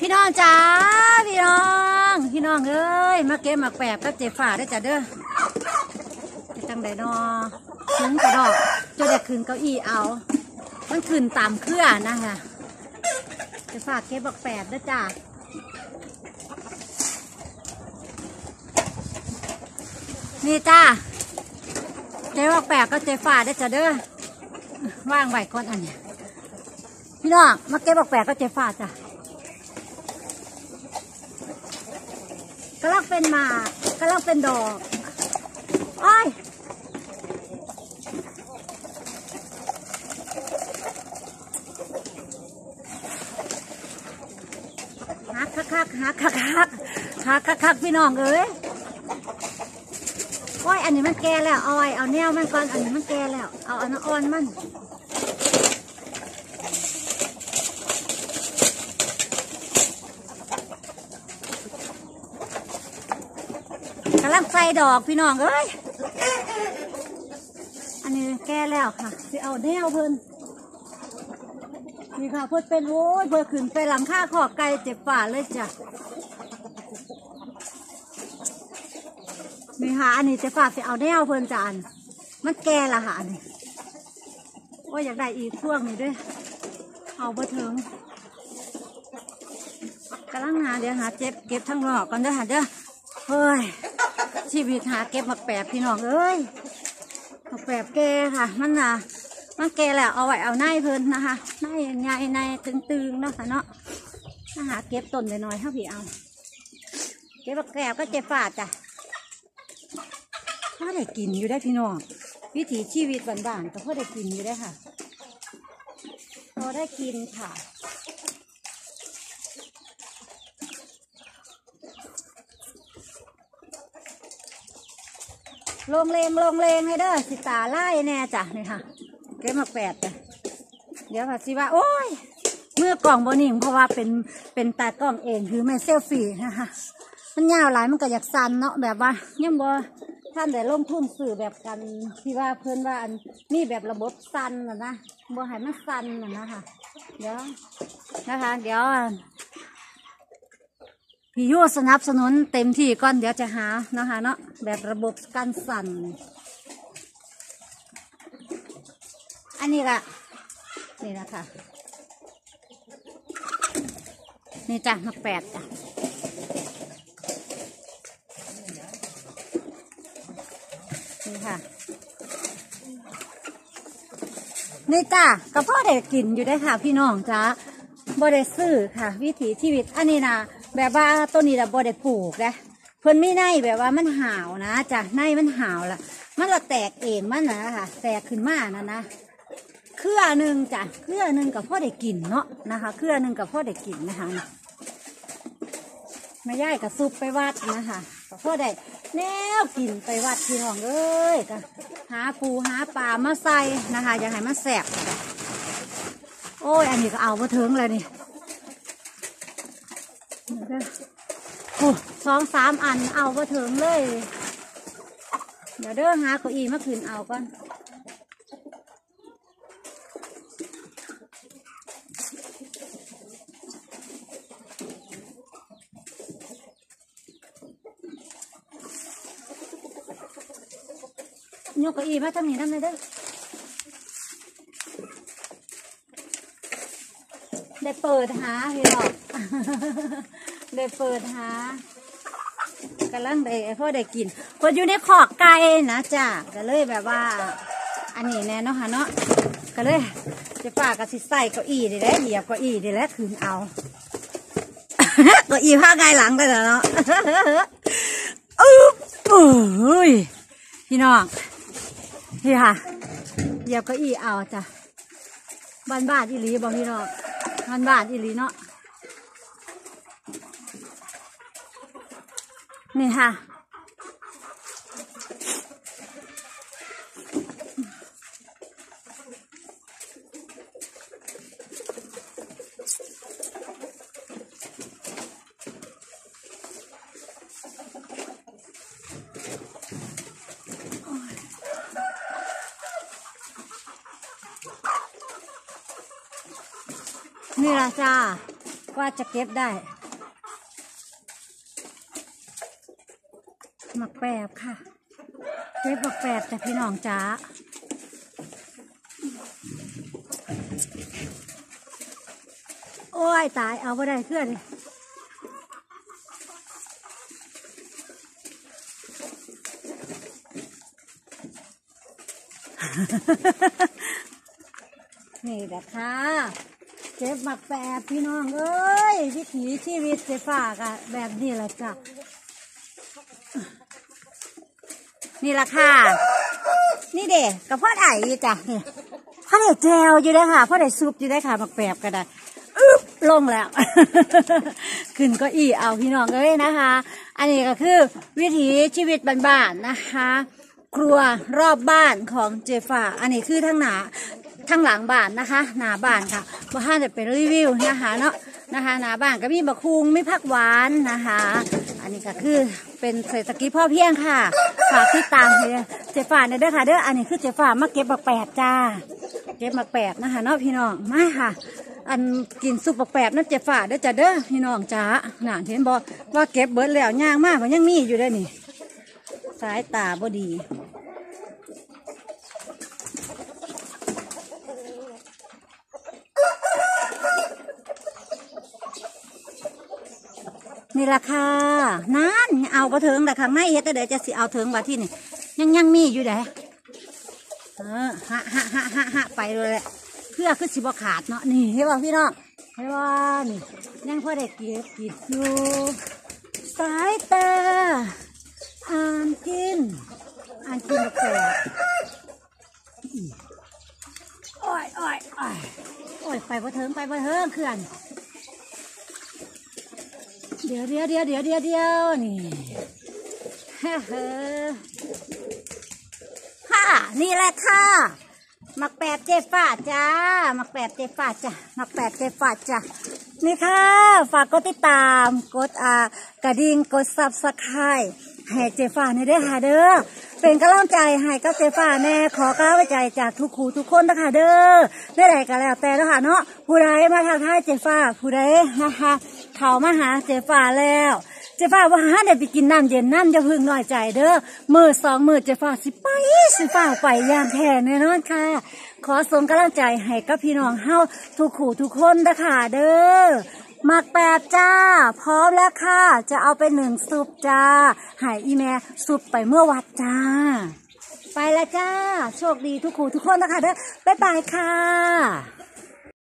น้องจ้าพี่น้องเอ้ยมาเก็บหมักแปบกับเจ็บฝ่าได้จ้ะเด้อจะจังไดนอขึ้นกระดอกจะได้ขึ้นเก้าอี้เอามันขึ้นตามเครื่อนะคะจะฝากเก็บหมักแปบได้จ้ะนี่จ้าเจ็บหมักแปบก็เจ็บฝ่าได้จ้ะเด้อว่างไว้ก่อนอันนี้พี่น้องมาเก็บหมักแปบก็เจ็บฝ่าจ้ะกำลังเป็นหมากกำลังเป็นดอกอ้อยหักคักพี่น้องเอ้ยอ้อยอันนี้มันแก่แล้วอ้อยเอาแนวมันก่อนอันนี้มันแก่แล้วเอาอันอ่อนมันกำลังใส่ดอกพี่น้องเอ้ยอันนี้แก่แล้วค่ะที่เอาแนวเพิ่นนี่ค่ะเพิ่นเป็นโว้ยเพิ่นขึ้นไปหลังคาขอกไก่เจ็บฝ่าเลยจ้ะนี่ค่ะอันนี้เจ็บฝ่าที่เอาแนวเพิ่นจานมันแก่ละค่ะอันนี้โอ้ยอยากได้อีกช่วงนี้ด้วยเอาไปถึงกำลังหาเดี๋ยวหาเก็บทั้งหลอกก่อนเด้อหาเด้อเฮ้ยชีวิตหาเก็บหมักแปบพี่น้องเอ้ยหมักแปบแก่ค่ะมันแก่แล้วเอาไว้เอาในเพิ่นนะคะในใหญ่ในตึงๆเนาะค่ะเนาะถ้าหาเก็บต้นหน่อยๆเท่าพี่เอาเก็บหมักแปบก็เจ็บฝาดจ้ะพ่อได้กินอยู่ได้พี่น้องวิถีชีวิตบ้านๆก็พ่อได้กินอยู่ได้ค่ะพอได้กินค่ะลงเลงให้เด้อสิตาไล่แน่จ้ะนี่ค่ะเก็บหมักแปดจ้ะเดี๋ยวค่ะสิว่าโอ้ยเมื่อกล่องโบนิ่งเพราะว่าเป็นตากล้องเองคือไม่เซลฟี่นะคะมันยาวหลายมันก็อยากสั่นเนาะแบบว่ายังบ่ท่านได้ลงทุนสื่อแบบกันที่ว่าเพิ่นว่าอันนี่แบบระบบสั่นนะบ่ให้มันสั่นนะคะเดี๋ยวนะคะเดี๋ยวพี่ยูสนับสนุนเต็มที่ก่อนเดี๋ยวจะหานะคะเนาะแบบระบบการสั่นอันนี้ละนี่นะคะนี่จ้ะหมักแปดจ้ะนี่ค่ะนี่จ้ะกระเพาะเด็กกินอยู่ได้ค่ะพี่น้องจ้ะบ่ได้ซื้อค่ะวิถีชีวิตอันนี้นะแบบว่าต้นนี้เราบ่ได้ปลูกนะเพิ่นไม่ในแบบว่ามันห่าวนะจ้ะในมันห่าวละมันละแตกเองมันนะค่ะแตกขึ้นมานะเครือหนึ่งจ้ะเครือหนึ่งกับพ่อได้กินเนาะนะคะเครือหนึ่งกับพ่อได้กินนะคะไม่ย่ายกับซุปไปวัดนะคะกับพ่อได้แนวกินไปวัดพี่น้องเอ้ยก็หาปูหาปลามาใส่นะคะอยากให้มันแสบโอ้ยอันนี้ก็เอามาถึงเลยนี่โอ้2-3 อันเอามาถึงเลยเดี๋ยวเด้อหาเก้าอี้มาคืนเอาก่อนยกเก้าอี้มาทำนี้ทำไงเด้อได้เปิดหาพี่น้องได้เปิดหากำลังได้พ่อได้กินคนอยู่ในขอกไก่นะจ้ะก็เลยแบบว่าอันนี้แน่เนาะค่ะเนาะก็เลยจะฝากกับสิใส่เก้าอี้ได้แล้วเหยียบเก้าอี้ได้แล้วคืนเอาเก้าอี้ผ้าไงหลังไปแล้วเนาะโอ้ยพี่น้องนี่ค่ะเหยียบเก้าอี้เอาจ้ะบ้านอีหลีบอกพี่น้องบ้านอีหลีเนาะนี่ค่ะนี่ละจ้าว่าจะเก็บได้หมักแปบค่ะเก็บหมักแปบแต่พี่น้องจ๋าโอ้ยตายเอาไปได้เพื่อนนี่แหละค่ะเก็บหมักแปบพี่น้องเอ้ยวิถีชีวิตเจ๊ฝากอะแบบนี้แหละจ้ะนี่แหละค่ะนี่เด็กกับพ่อไถ่จ้ะเนี่ยพ่อได้แจวอยู่ได้ค่ะพ่อได้ซุปอยู่ได้ค่ะหมักแปบก็ได้ลงแล้ว ขึ้นก็อีเอาพี่น้องเอ้ยนะคะ อันนี้ก็คือวิถีชีวิตบ้านๆนะคะ ครัวรอบบ้านของเจฟ้าอันนี้คือทั้งหลังบ้านนะคะหน้าบ้านค่ะบ้านจะเป็นรีวิวนะคะเนาะนะคะหน้าบ้านก็มีบะคุงมีผักหวานนะคะ อันนี้ก็คือเป็นเศรษฐกิจพ่อเพียงค่ะฝากที่ตามเจฟ้าเนี่ยเด้อค่ะเด้ออันนี้คือเจฟ้ามาเก็บหมักแปบจ้าเก็บหมักแปบนะคะเนาะพี่น้องมาค่ะอันกินซุปหมักแปบนั่นเจฟ้าเด้อจ้าเด้อพี่น้องจ้าหนาเห็นบอกว่าเก็บเบิดแล้วย่างมากมันยังมีอยู่ด้วยนี่สายตาบ่ดีนี่ราคานั่นเอากระเถิงแต่ข้างในเฮ็ดแต่เดี๋ยวจะสิเอาเถิงว่าที่นี่ยังมีอยู่เด้ฮะไปเลยแหละเพื่อคือสิบขาดเนาะนี่เห็นป่ะพี่น้องเห็นป่ะนี่ยังพอได้เก็บกินอยู่สายตาอ่านกินแบบแปลกโอ้ยไปกระเถิงเขื่อนเดี๋ยวนี่ค่ะนี่แหละค่ะหมักแปบเจ๊ฟ้าจ้าหมักแปบเจ๊ฟ้าจ้านี่ค่ะฝากกดติดตามกดกระดิ่งกดซับสไครต์ให้เจ๊ฟ้าในเด้อค่ะเด้อเป็นกำลังใจให้กับเจ๊ฟ้าแน่ขอกำลังใจจากทุกคู่ทุกคนนะคะเด้อได้ใดก็แล้วแต่นะคะเนาะผู้ใดมาทักทายเจ๊ฟ้าผู้ใดนะคะเขามาหาเจ๊ฟ้าแล้วเจ๊ฟ้าว่าหาได้ไปกินน้ำเย็นน้ำจะพึ่งน้อยใจเด้อมือ2 มือเจ๊ฟ้าสิไปอย่างแท้แน่นอนค่ะขอส่งกำลังใจให้กับพี่น้องเฮาทุกคู่ทุกคนนะคะเด้อหมักแปบจ้าพร้อมแล้วค่ะจะเอาไป1 ซุปจ้าให้อีแม่ซุปไปเมื่อวัดจ้าไปแล้วจ้าโชคดีทุกคู่ทุกคนนะคะเด้อบ๊ายบายค่ะ